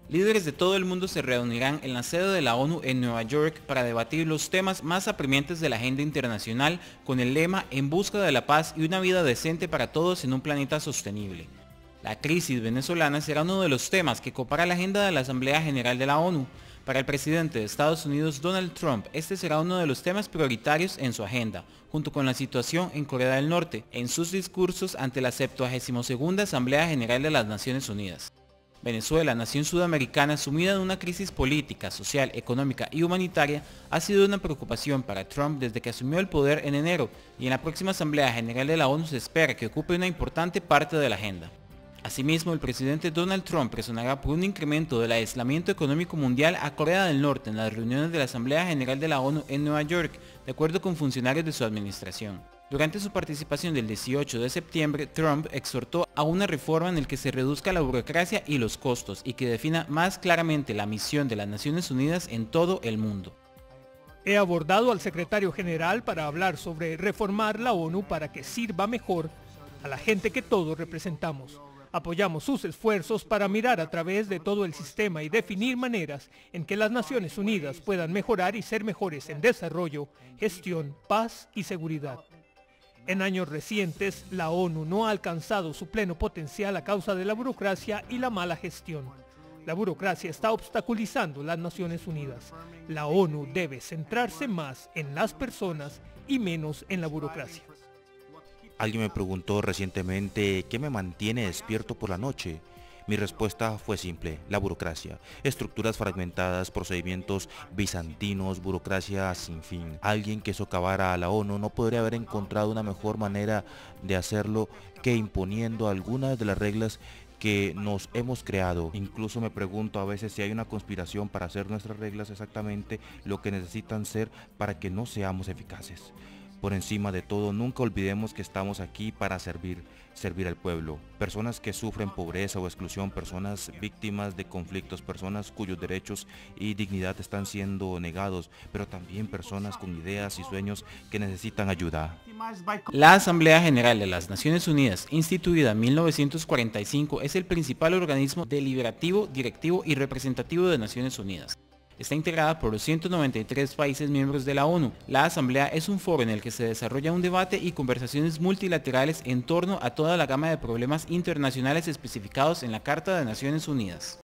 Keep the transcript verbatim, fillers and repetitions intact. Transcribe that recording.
Líderes de todo el mundo se reunirán en la sede de la ONU en Nueva York para debatir los temas más apremiantes de la agenda internacional con el lema "En busca de la paz y una vida decente para todos en un planeta sostenible". La crisis venezolana será uno de los temas que copará la agenda de la Asamblea General de la ONU. Para el presidente de Estados Unidos, Donald Trump, este será uno de los temas prioritarios en su agenda, junto con la situación en Corea del Norte, en sus discursos ante la septuagésima segunda Asamblea General de las Naciones Unidas. Venezuela, nación sudamericana sumida en una crisis política, social, económica y humanitaria, ha sido una preocupación para Trump desde que asumió el poder en enero, y en la próxima Asamblea General de la ONU se espera que ocupe una importante parte de la agenda. Asimismo, el presidente Donald Trump presionará por un incremento del aislamiento económico mundial a Corea del Norte en las reuniones de la Asamblea General de la ONU en Nueva York, de acuerdo con funcionarios de su administración. Durante su participación del dieciocho de septiembre, Trump exhortó a una reforma en la que se reduzca la burocracia y los costos y que defina más claramente la misión de las Naciones Unidas en todo el mundo. He abordado al secretario general para hablar sobre reformar la ONU para que sirva mejor a la gente que todos representamos. Apoyamos sus esfuerzos para mirar a través de todo el sistema y definir maneras en que las Naciones Unidas puedan mejorar y ser mejores en desarrollo, gestión, paz y seguridad. En años recientes, la ONU no ha alcanzado su pleno potencial a causa de la burocracia y la mala gestión. La burocracia está obstaculizando las Naciones Unidas. La ONU debe centrarse más en las personas y menos en la burocracia. Alguien me preguntó recientemente qué me mantiene despierto por la noche. Mi respuesta fue simple: la burocracia. Estructuras fragmentadas, procedimientos bizantinos, burocracia sin fin. Alguien que socavara a la ONU no podría haber encontrado una mejor manera de hacerlo que imponiendo algunas de las reglas que nos hemos creado. Incluso me pregunto a veces si hay una conspiración para hacer nuestras reglas exactamente lo que necesitan ser para que no seamos eficaces. Por encima de todo, nunca olvidemos que estamos aquí para servir, servir al pueblo. Personas que sufren pobreza o exclusión, personas víctimas de conflictos, personas cuyos derechos y dignidad están siendo negados, pero también personas con ideas y sueños que necesitan ayuda. La Asamblea General de las Naciones Unidas, instituida en mil novecientos cuarenta y cinco, es el principal organismo deliberativo, directivo y representativo de Naciones Unidas. Está integrada por los ciento noventa y tres países miembros de la ONU. La Asamblea es un foro en el que se desarrolla un debate y conversaciones multilaterales en torno a toda la gama de problemas internacionales especificados en la Carta de Naciones Unidas.